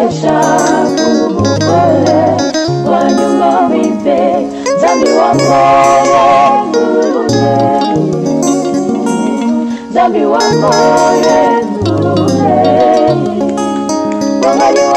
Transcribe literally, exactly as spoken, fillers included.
Maisha kubukole wanyuma wipe zambi wa moyo nule zambi wa moyo nule wangani